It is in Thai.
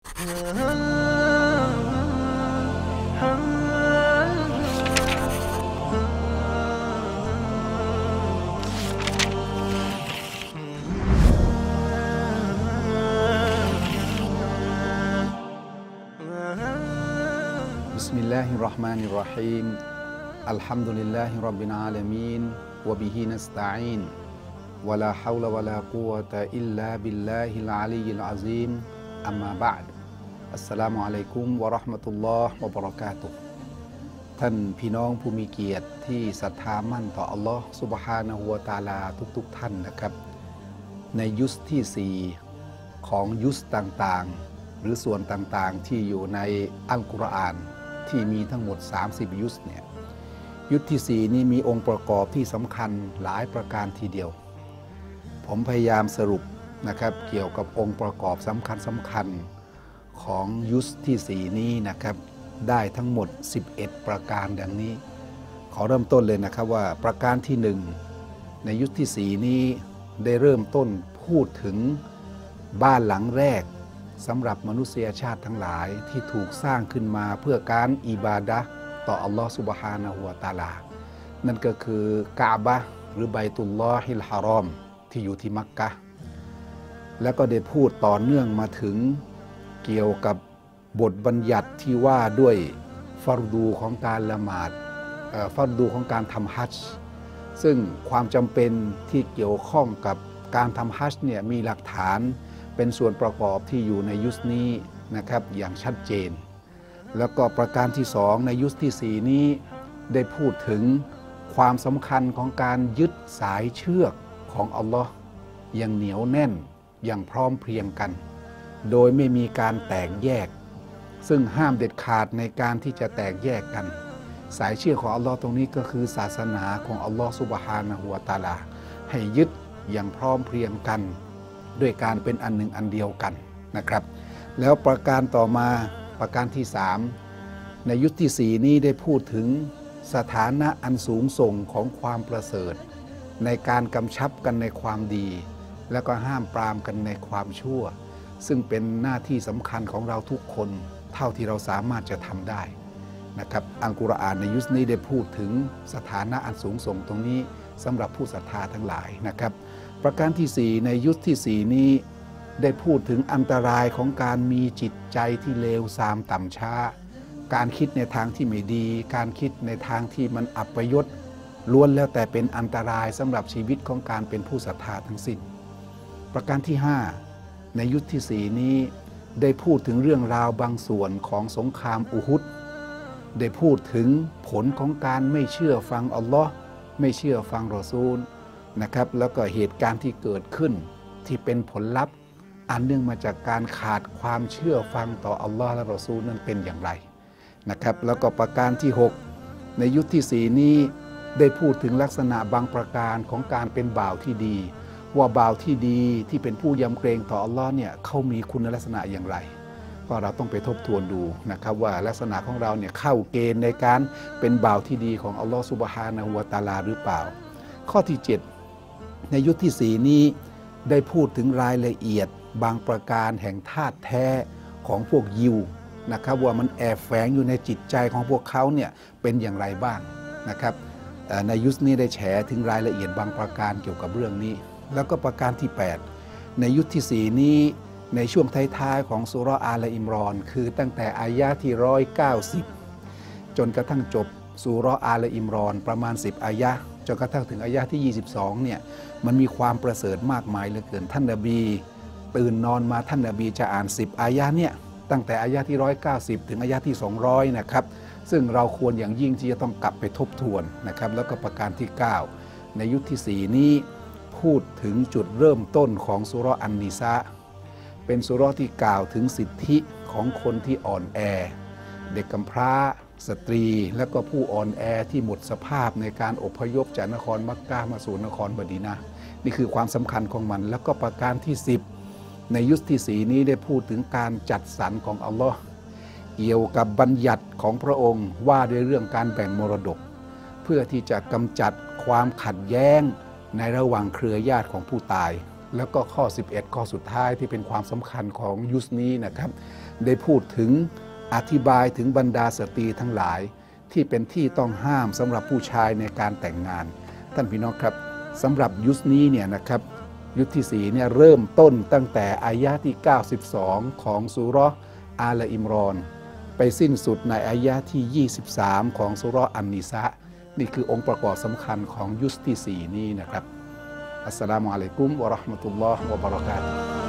Bismillahirrahmanirrahim. Alhamdulillahirabbil alamin wa bihi nasta'in. Wala haula wala quwwata illa billahil aliyyil azim. Amma ba'd. Assalamualaikum warahmatullahi wabarakatuh.ท่านพี่น้องผู้มีเกียรติที่ศรัทธามั่นต่ออัลลอฮ์ซุบฮานะฮูวะตะอาลาทุกท่านนะครับในยุสที่4ของยุสต่างๆหรือส่วนต่างๆที่อยู่ในอัลกุรอานที่มีทั้งหมด30ยุสเนี่ยยุสที่4นี้มีองค์ประกอบที่สำคัญหลายประการทีเดียวผมพยายามสรุปนะครับเกี่ยวกับองค์ประกอบสำคัญของยุสที่4นี้นะครับได้ทั้งหมด11ประการดังนี้ขอเริ่มต้นเลยนะครับว่าประการที่1ในยุสที่4นี้ได้เริ่มต้นพูดถึงบ้านหลังแรกสำหรับมนุษยชาติทั้งหลายที่ถูกสร้างขึ้นมาเพื่อการอิบาดะห์ต่ออัลลอฮฺซุบฮานะฮูวะตะอาลานั่นก็คือกะอ์บะห์หรือบัยตุลลอฮิลฮารอมที่อยู่ที่มักกะฮ์แล้วก็ได้พูดต่อเนื่องมาถึงเกี่ยวกับบทบัญญัติที่ว่าด้วยฟัรดูของการละหมาดฟัรดูของการทำฮัจญ์ซึ่งความจำเป็นที่เกี่ยวข้องกับการทำฮัจญ์เนี่ยมีหลักฐานเป็นส่วนประกอบที่อยู่ในยุสนี้นะครับอย่างชัดเจนแล้วก็ประการที่2ในยุสที่4นี้ได้พูดถึงความสำคัญของการยึดสายเชือกของอัลลอฮ์อย่างเหนียวแน่นอย่างพร้อมเพรียงกันโดยไม่มีการแตกแยกซึ่งห้ามเด็ดขาดในการที่จะแตกแยกกันสายเชือกของอัลลอฮ์ตรงนี้ก็คือศาสนาของอัลลอฮ์ซุบฮานะฮูวะตะอาลาให้ยึดอย่างพร้อมเพรียงกันด้วยการเป็นอันหนึ่งอันเดียวกันนะครับแล้วประการต่อมาประการที่3ในยุคที่4นี้ได้พูดถึงสถานะอันสูงส่งของความประเสริฐในการกำชับกันในความดีแล้วก็ห้ามปรามกันในความชั่วซึ่งเป็นหน้าที่สำคัญของเราทุกคนเท่าที่เราสามารถจะทำได้นะครับอัลกุรอานในยุคนี้ได้พูดถึงสถานะอันสูงส่งตรงนี้สำหรับผู้ศรัทธาทั้งหลายนะครับประการที่4ในยุคที่4นี้ได้พูดถึงอันตรายของการมีจิตใจที่เลวทรามต่ำช้าการคิดในทางที่ไม่ดีการคิดในทางที่มันอัปยศล้วนแล้วแต่เป็นอันตรายสำหรับชีวิตของการเป็นผู้ศรัทธาทั้งสิ้นประการที่5ในยุคที่4นี้ได้พูดถึงเรื่องราวบางส่วนของสงครามอุฮุดได้พูดถึงผลของการไม่เชื่อฟังอัลลอฮ์ไม่เชื่อฟังรอซูลนะครับแล้วก็เหตุการณ์ที่เกิดขึ้นที่เป็นผลลัพธ์อันเนื่องมาจากการขาดความเชื่อฟังต่ออัลลอฮ์และรอซูลนั้นเป็นอย่างไรนะครับแล้วก็ประการที่6ในยุคที่4นี้ได้พูดถึงลักษณะบางประการของการเป็นบ่าวที่ดีว่าบ่าวที่ดีที่เป็นผู้ยำเกรงต่ออัลลอฮ์เนี่ยเขามีคุณลักษณะอย่างไรก็เราต้องไปทบทวนดูนะครับว่าลักษณะของเราเนี่ยเข้าเกณฑ์ในการเป็นบ่าวที่ดีของอัลลอฮ์ซุบฮานะฮูวะตะอาลาหรือเปล่าข้อที่7ในยุคที่4นี้ได้พูดถึงรายละเอียดบางประการแห่งธาตุแท้ของพวกยิวนะครับว่ามันแอบแฝงอยู่ในจิตใจของพวกเขาเนี่ยเป็นอย่างไรบ้างนะครับในยุคนี้ได้แฉถึงรายละเอียดบางประการเกี่ยวกับเรื่องนี้แล้วก็ประการที่8ในยุคที่4นี้ในช่วงท้ายๆของซูเราะห์อาลอิมรอนคือตั้งแต่อายะห์ที่190จนกระทั่งจบซูเราะห์อาลอิมรอนประมาณ10อายะห์จนกระทั่งถึงอายะห์ที่22เนี่ยมันมีความประเสริฐมากมายเหลือเกินท่านนบีตื่นนอนมาท่านนบีจะอ่าน10อายะห์เนี่ยตั้งแต่อายะห์ที่190ถึงอายะห์ที่200นะครับซึ่งเราควรอย่างยิ่งที่จะต้องกลับไปทบทวนนะครับแล้วก็ประการที่9ในยุคที่4นี้พูดถึงจุดเริ่มต้นของซูเราะห์อันนิสาเป็นซูเราะห์ที่กล่าวถึงสิทธิของคนที่อ่อนแอเด็กกำพร้าสตรีและก็ผู้อ่อนแอที่หมดสภาพในการอพยพจากนครมักกะฮ์มาสู่นครมะดีนะห์นี่คือความสำคัญของมันแล้วก็ประการที่10ในยุคที่4นี้ได้พูดถึงการจัดสรรของอัลลอฮ์เกี่ยวกับบัญญัติของพระองค์ว่าด้วยเรื่องการแบ่งมรดกเพื่อที่จะกำจัดความขัดแย้งในระหว่างเครือญาติของผู้ตายแล้วก็ข้อ 11 ข้อสุดท้ายที่เป็นความสำคัญของยุสนี้นะครับได้พูดถึงอธิบายถึงบรรดาสตรีทั้งหลายที่เป็นที่ต้องห้ามสำหรับผู้ชายในการแต่งงานท่านพี่น้องครับสำหรับยุสนี้เนี่ยนะครับยุสที่4เนี่ยเริ่มต้นตั้งแต่อายะที่92ของซูเราะห์อาลอิมรอนไปสิ้นสุดในอายะที่23ของซูเราะห์อันนิสานี่คือองค์ประกอบสำคัญของยุสที่4นี้นะครับอัสสลามุอะลัยกุมวะเราะห์มะตุลลอฮ์วะบะเราะกาตุฮ์